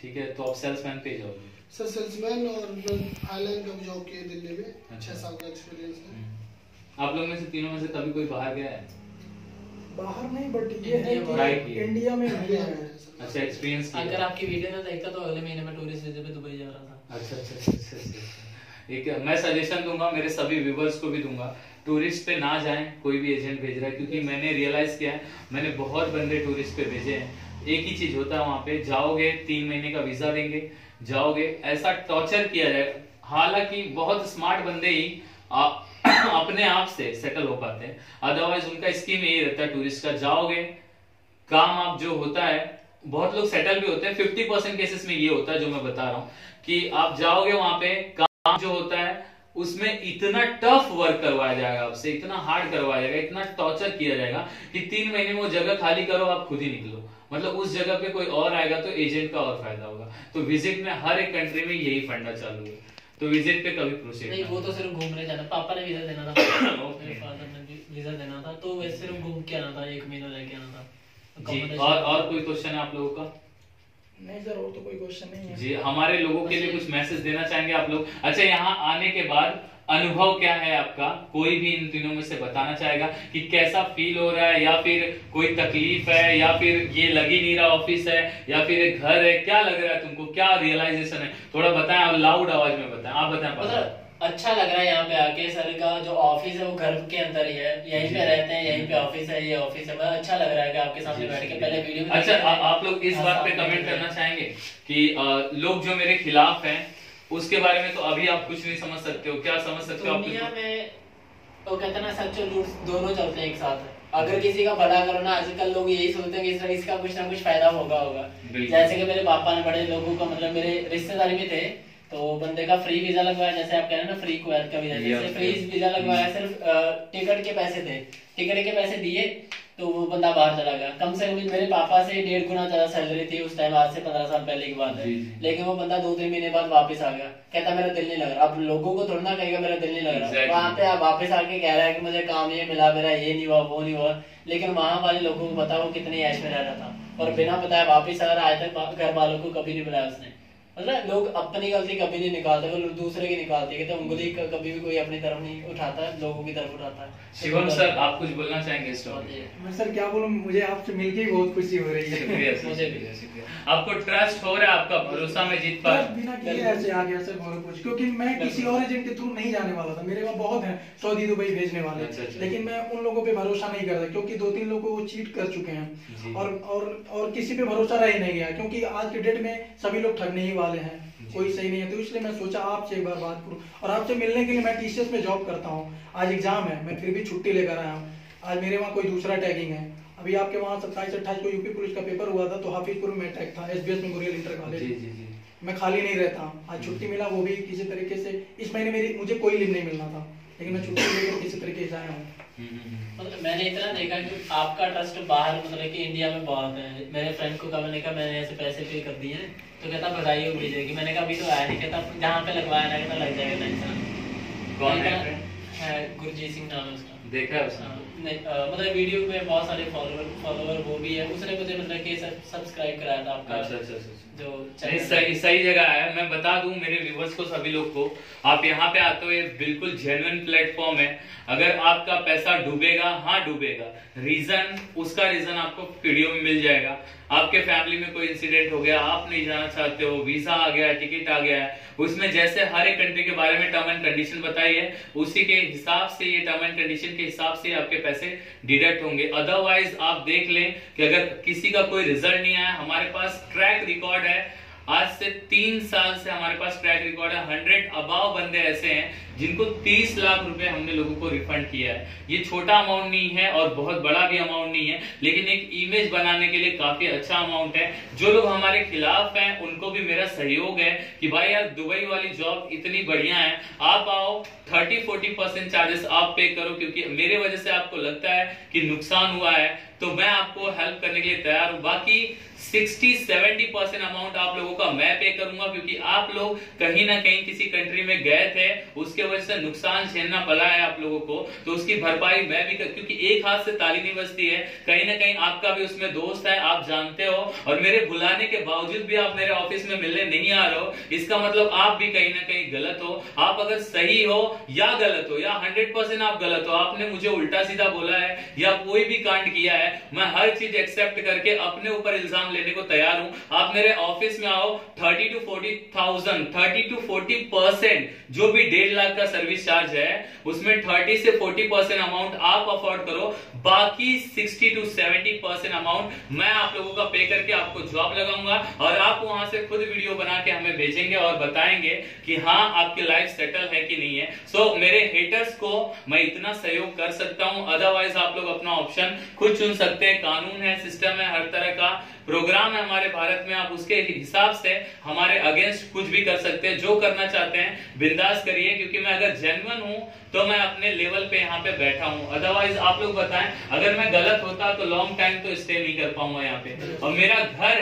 ठीक है, तो आप सेल्समैन पे जाओगे? सर सेल्समैन और आयरलाइन का जॉब किया दिल्ली में, 6 साल का एक्सपीरियंस है। आप लोग में से तीनों में से कभी कोई बाहर गया है? बाहर नहीं, बट ये है कि इंडिया में घूमे हैं। अच्छा, एक्सपीरियंस किया। अगर आपकी वीडियो ना देखता तो अगले महीने में टूरिस्ट वीजा पे दुबई जा रहा था। अच्छा। एक मैं सजेशन दूंगा, मेरे सभी व्यूवर्स को भी दूंगा, टूरिस्ट पे ना जाएं, कोई भी एजेंट भेज रहा है, क्योंकि मैंने रियलाइज किया है, मैंने बहुत बंदे टूरिस्ट पे भेजे हैं। एक ही चीज होता है वहां पे, जाओगे 3 महीने का वीजा देंगे, जाओगे ऐसा टॉर्चर किया जाएगा। हालांकि बहुत स्मार्ट बंदे ही अपने आप से सेटल हो पाते हैं, अदरवाइज उनका स्कीम यही रहता है टूरिस्ट का, जाओगे काम आप जो होता है, बहुत लोग सेटल भी होते हैं, 50% केसेस में ये होता है जो मैं बता रहा हूँ कि आप जाओगे वहां पे, काम जो होता है उसमें इतना टफ वर्क करवाया जाएगा आपसे, इतना हार्ड करवाया जाएगा, इतना टॉर्चर किया जाएगा कि 3 महीने में वो जगह खाली करो, आप खुद ही निकलो। मतलब उस जगह पे कोई और आएगा तो एजेंट का और फायदा होगा। तो विजिट में हर एक कंट्री में यही फंडा चालू है, तो विजिट पे कभी प्रोसीड नहीं, वो तो सिर्फ घूमने जाना, पापा ने वीजा देना था, मेरे फादर ने वीजा देना था, तो वैसे सिर्फ घूम के आना था, 1 महीना रह के आना था जी। और कोई क्वेश्चन है आप लोगों का? नहीं सर, और तो कोई क्वेश्चन नहीं है जी। हमारे लोगों के लिए कुछ मैसेज देना चाहेंगे आप लोग? अच्छा, यहाँ आने के बाद अनुभव क्या है आपका? कोई भी इन तीनों में से बताना चाहेगा कि कैसा फील हो रहा है, या फिर कोई तकलीफ है, या फिर ये लग ही नहीं रहा ऑफिस है, या फिर एक घर है, क्या लग रहा है तुमको, क्या रियलाइजेशन है? थोड़ा बताएं और लाउड आवाज में बताएं। आप बताएं। अच्छा लग रहा है यहाँ पे आके। सर का जो ऑफिस है वो घर के अंदर ही है, यहीं पे रहते हैं, यहीं पे ऑफिस है, ये ऑफिस है। अच्छा लग रहा है कि आपके सामने बैठ के पहले वीडियो में। अच्छा, आप लोग इस बात पे कमेंट करना चाहेंगे कि लोग जो मेरे खिलाफ हैं उसके बारे में तो अभी आप कुछ नहीं समझ सकते हो, क्या समझ सकते हो? दुनिया में वो कहते हैं ना, सच और झूठ दोनों चलते हैं एक साथ। अगर किसी का भला करो ना, आजकल लोग यही सोचते हैं कि इसका कुछ ना कुछ फायदा होगा। जैसे कि मेरे पापा ने बड़े लोगों का, मतलब मेरे रिश्तेदारी में थे, तो बंदे का फ्री वीजा लगवाया, जैसे आप कह रहे हैं ना फ्री कुवैत का वीजा, जैसे फ्री वीजा लगवाया, सिर्फ टिकट के पैसे थे, टिकट के पैसे दिए तो वो बंदा बाहर चला गया। कम से कम मेरे पापा से 1.5 गुना ज्यादा सैलरी थी उस टाइम, आज से 15 साल पहले की बात है। लेकिन वो बंदा 2-3 महीने बाद वापस आ गया, कहता मेरा दिल नहीं लग रहा। अब लोगों को थोड़ा ना कहेगा मेरा दिल नहीं लग रहा, वहाँ पे आप वापस आके कह रहा है कि मुझे काम ये मिला, मेरा ये नहीं हुआ, वो नहीं हुआ। लेकिन वहाँ वाले लोगों को पता वो कितनी ऐश में रह रहा था, और बिना बताए वापिस अगर आए तक घर वालों को कभी नहीं बुलाया उसने। मतलब लोग अपनी गलती कभी नहीं निकालते, वो दूसरे की निकालते हैं। उंगली कभी भी कोई अपनी तरफ नहीं उठाता है, लोगों की तरफ उठाता है। शिवम सर, आप कुछ बोलना चाहेंगे इस टॉपिक? मैं सर क्या बोलूं, मुझे आपसे मिलके बहुत खुशी हो रही है। मुझे भी शुक्रिया। आपको ट्रस्ट हो रहा है, आपका भरोसा में जीत पा बिना किए ऐसे आ गया सर बहुत कुछ, क्योंकि मैं किसी और एजेंट के थ्रू नहीं जाने वाला था। मेरे वहाँ बहुत है सऊदी दुबई भेजने वाले, लेकिन मैं उन लोगों पे भरोसा नहीं करता, क्योंकि 2-3 लोगों को वो चीट कर चुके हैं, और किसी पे भरोसा रह नहीं गया, क्योंकि आज के डेट में सभी लोग ठगने ही वाले हैं, कोई सही नहीं है। तो इसलिए मैं सोचा आपसे एक बार बात करूं, और आपसे मिलने के लिए मैं टीसीएस में जॉब करता हूं। आज एग्जाम है, मैं फिर भी छुट्टी लेकर आया हूं। आज मेरे वहाँ कोई दूसरा टैगिंग है। अभी आपके वहाँ 27-28 को यूपी पुलिस का पेपर हुआ था, तो हाफिजपुर में टैग था, एसबीएस मेमोरियल इंटर कॉलेज। मैं खाली नहीं रहता, आज छुट्टी मिला, वो भी किसी तरीके से। इस महीने मुझे कोई लीव नहीं मिलना था, लेकिन मैं छुट्टी लेकर किसी तरीके से आया हूँ। मतलब मैंने इतना देखा कि आपका ट्रस्ट बाहर, मतलब कि इंडिया में बहुत है। मेरे फ्रेंड को मैंने कहा मैंने ऐसे पैसे पे कर दिए हैं, तो कहता बधाई हो जाएगी। मैंने कहा अभी तो आया नहीं, कहता जहाँ पे लगवाया ना कहता लग जाएगा टेंशन। कौन है? गुरजीत सिंह नाम है उसका। देखा है उसने? मतलब वीडियो में बहुत सारे फॉलोवर वो भी है, उसने मुझे मतलब कि सब्सक्राइब कराया था आपका। अच्छा। जो सही जगह है। मैं बता दूं मेरे व्यूवर्स को, सभी लोग को, आप यहाँ पे आते हो, ये बिल्कुल जेन्युइन प्लेटफॉर्म है। अगर आपका पैसा डूबेगा, हाँ डूबेगा, उसका रीजन आपको वीडियो में मिल जाएगा। आपके फैमिली में कोई इंसिडेंट हो गया, आप नहीं जाना चाहते हो, वीजा आ गया, टिकट आ गया है, उसमें जैसे हर एक कंट्री के बारे में टर्म एंड कंडीशन बताई है, उसी के हिसाब से, ये टर्म एंड कंडीशन के हिसाब से आपके पैसे डिडक्ट होंगे। अदरवाइज आप देख लें कि अगर किसी का कोई रिजल्ट नहीं आया, हमारे पास ट्रैक रिकॉर्ड है, आज से 3 साल से हमारे पास ट्रैक रिकॉर्ड है। 100 अबाव बंदे ऐसे हैं जिनको 30 लाख रुपए हमने लोगों को रिफंड किया है। ये छोटा अमाउंट नहीं है और बहुत बड़ा भी अमाउंट नहीं है, लेकिन एक इमेज बनाने के लिए काफी अच्छा अमाउंट है। जो लोग हमारे खिलाफ हैं उनको भी मेरा सहयोग है कि भाई यार दुबई वाली जॉब इतनी बढ़िया है, आप आओ, 30-40% चार्जेस आप पे करो, क्योंकि मेरे वजह से आपको लगता है कि नुकसान हुआ है, तो मैं आपको हेल्प करने के लिए तैयार हूं। बाकी 60-70% अमाउंट आप लोगों का मैं पे करूंगा, क्योंकि आप लोग कहीं ना कहीं किसी कंट्री में गए थे, उसके वजह से नुकसान झेलना पड़ा है आप लोगों को, तो उसकी भरपाई मैं भी क्योंकि एक हाथ से ताली नहीं बजती है, कहीं ना कहीं आपका भी उसमें दोस्त है, आप जानते हो, और मेरे बुलाने के बावजूद भी आप मेरे ऑफिस में मिलने नहीं आ रहे हो, इसका मतलब आप भी कहीं ना कहीं गलत हो। आप अगर सही हो या गलत हो, या 100% आप गलत हो, आपने मुझे उल्टा सीधा बोला है या कोई भी कांड किया है, मैं हर चीज एक्सेप्ट करके अपने ऊपर इल्जाम लेने को तैयार हूं। आप मेरे ऑफिस में आओ, 30 to 40% जो भी 1.5 लाख का सर्विस चार्ज है, उसमें 30 से 40% अमाउंट आप अफोर्ड करो, बाकी 60 to 70% अमाउंट मैं आप लोगों का पे करके आपको जॉब लगाऊंगा, और आप वहां से खुद वीडियो बना के हमें भेजेंगे और बताएंगे कि हाँ आपकी लाइफ सेटल है कि नहीं है। सो मेरे हेटर्स को मैं इतना सहयोग कर सकता हूं, अदरवाइज आप लोग अपना ऑप्शन खुद चुन सकते हैं। कानून है, सिस्टम है, हर तरह का प्रोग्राम है हमारे भारत में, आप उसके हिसाब से हमारे अगेंस्ट कुछ भी कर सकते हैं। जो करना चाहते हैं बिंदास करिए, क्योंकि मैं अगर जेन्युइन हूं तो मैं अपने लेवल पे यहाँ पे बैठा हूँ। अदरवाइज आप लोग बताएं, अगर मैं गलत होता तो लॉन्ग टाइम तो स्टे नहीं कर पाऊंगा यहाँ पे, और मेरा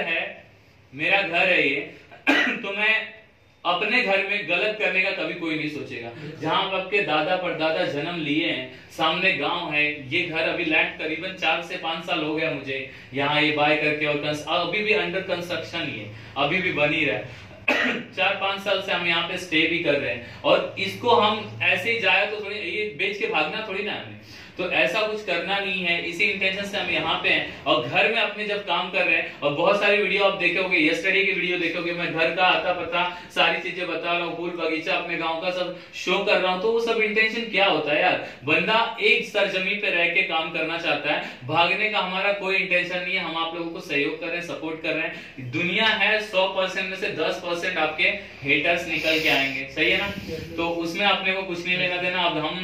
घर है ये तो मैं अपने घर में गलत करने का कभी कोई नहीं सोचेगा। जहां आपके दादा परदादा जन्म लिए हैं, सामने गांव है, ये घर अभी लैंड करीबन 4 से 5 साल हो गया मुझे यहाँ ये बाय करके, और अभी भी अंडर कंस्ट्रक्शन ही है, अभी भी बन ही रहा है। 4-5 साल से हम यहाँ पे स्टे भी कर रहे हैं, और इसको हम ऐसे ही जाए तो थोड़ी ये बेच के भागना थोड़ी ना हमें, तो ऐसा कुछ करना नहीं है। इसी इंटेंशन से हम यहाँ पे हैं, और घर में अपने जब काम कर रहे हैं, और बहुत सारी वीडियो आप देखोगे, यस्टरडे की वीडियो देखोगे, मैं घर का आता पता सारी चीजें बता रहा हूँ, फूल बगीचा अपने गांव का सब शो कर रहा हूँ। तो वो सब इंटेंशन क्या होता है यार, बंदा एक सरजमी पे रह के काम करना चाहता है, भागने का हमारा कोई इंटेंशन नहीं है। हम आप लोगों को सहयोग कर रहे हैं, सपोर्ट कर रहे हैं। दुनिया है 100% में से 10% आपके हेटर्स निकल के आएंगे, सही है ना, तो उसमें अपने को कुछ नहीं लेना देना। अब हम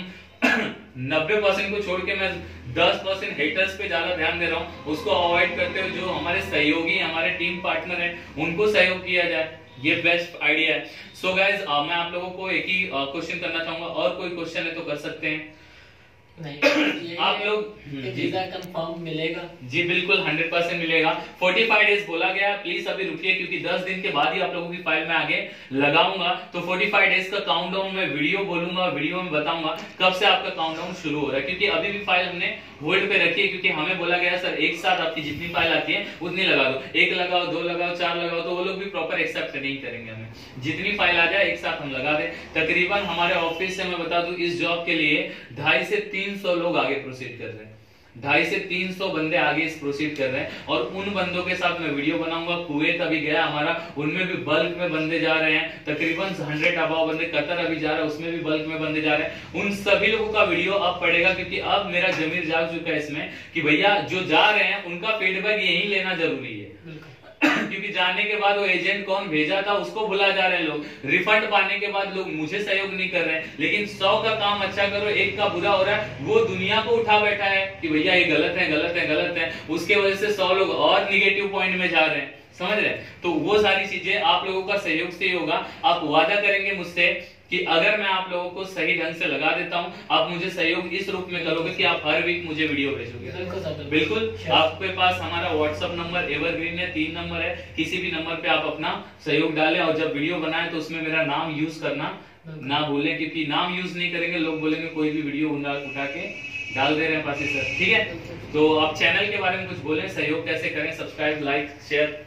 90% को छोड़ के मैं 10% हेटर्स पे ज्यादा ध्यान दे रहा हूँ, उसको अवॉइड करते हुए जो हमारे सहयोगी, हमारे टीम पार्टनर हैं, उनको सहयोग किया जाए, ये बेस्ट आइडिया है। सो गाइज, मैं आप लोगों को एक ही क्वेश्चन करना चाहूंगा, और कोई क्वेश्चन है तो कर सकते हैं। नहीं, आप लोग वीजा कंफर्म मिलेगा? जी बिल्कुल 100% मिलेगा। 45 डेज बोला गया, प्लीज अभी रुकिए, क्योंकि 10 दिन के बाद ही आप लोगों की फाइल में आगे लगाऊंगा। तो 45 डेज का काउंटडाउन में वीडियो बोलूंगा, वीडियो में बताऊंगा कब से आपका काउंटडाउन शुरू हो रहा है, क्योंकि अभी भी फाइल हमने होल्ड पे रखी है, क्योंकि हमें बोला गया सर एक साथ आपकी जितनी फाइल आती है उतनी लगा दो, 1 लगाओ, 2 लगाओ, 4 लगाओ, तो वो लोग भी प्रॉपर एक्सेप्ट नहीं करेंगे हमें। जितनी फाइल आ जाए एक साथ हम लगा दें। तकरीबन हमारे ऑफिस से मैं बता दूं, इस जॉब के लिए 250 से 300 लोग आगे प्रोसीड कर रहे हैं, 250 से 300 बंदे आगे प्रोसीड कर रहे हैं, और उन बंदों के साथ मैं वीडियो बनाऊंगा। कुवैत अभी गया हमारा, उनमें भी बल्क में बंदे जा रहे हैं, तकरीबन 100 अबाव बंदे। कतर अभी जा रहा है, उसमें भी बल्क में बंदे जा रहे हैं। उन सभी लोगों का वीडियो अब पड़ेगा, क्योंकि अब मेरा जमीर जाग चुका है इसमें कि भैया जो जा रहे हैं उनका फीडबैक यही लेना जरूरी है। क्योंकि जाने के बाद वो एजेंट कौन भेजा था उसको भुला जा रहे हैं लोग, रिफंड पाने के बाद लोग मुझे सहयोग नहीं कर रहे हैं। लेकिन 100 का काम अच्छा करो, एक का बुरा हो रहा है, वो दुनिया को उठा बैठा है कि भैया ये गलत है, गलत है, गलत है, उसके वजह से 100 लोग और निगेटिव पॉइंट में जा रहे हैं, समझ रहे हैं। तो वो सारी चीजें आप लोगों का सहयोग से ही होगा। आप वादा करेंगे मुझसे कि अगर मैं आप लोगों को सही ढंग से लगा देता हूं, आप मुझे सहयोग इस रूप में करोगे कि आप हर वीक मुझे वीडियो भेजोगे। बिल्कुल, आपके पास हमारा व्हाट्सएप नंबर एवरग्रीन है, 3 नंबर है, किसी भी नंबर पे आप अपना सहयोग डालें, और जब वीडियो बनाएं तो उसमें मेरा नाम यूज करना ना भूलें, क्योंकि नाम यूज नहीं करेंगे लोग बोलेंगे कोई भी वीडियो उठा के डाल दे रहे हैं पासी सर, ठीक है। तो आप चैनल के बारे में कुछ बोलें, सहयोग कैसे करें, सब्सक्राइब, लाइक, शेयर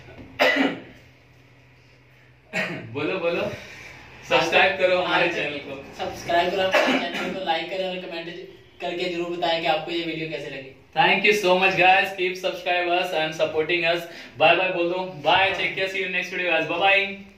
बोलो बोलो। सब्सक्राइब करो हमारे चैनल को, सब्सक्राइब करो हमारे चैनल को, लाइक करें और कमेंट करके जरूर बताएं कि आपको ये वीडियो कैसे लगी। Thank you so much guys, keep subscribe us and supporting us. Bye bye बोल दो, bye, take care, see you next video guys, bye bye.